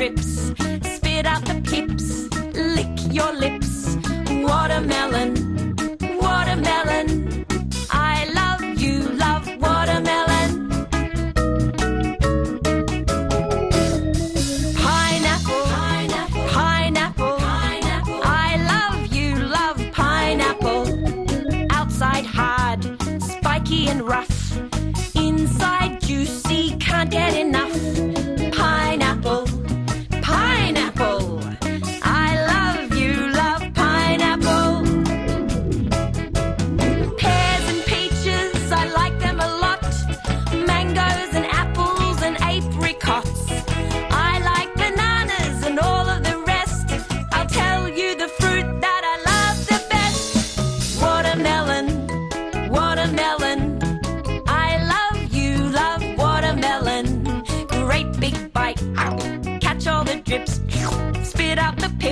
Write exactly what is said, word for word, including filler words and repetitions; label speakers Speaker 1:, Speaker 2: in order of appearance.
Speaker 1: drips, spit out the pips, lick your lips. Watermelon, watermelon, I love you, love watermelon. Pineapple, pineapple, pineapple, pineapple, I love you, love pineapple. Outside hard, spiky and rough, inside juicy, can't get enough. Pineapple, pineapple, I love you, love pineapple. Pears and peaches, I like them a lot. Mangoes and apples and apricots. I like bananas and all of the rest. I'll tell you the fruit that I love the best. Watermelon, watermelon, I love you, love watermelon. Great big bite, catch all the drips, spit out the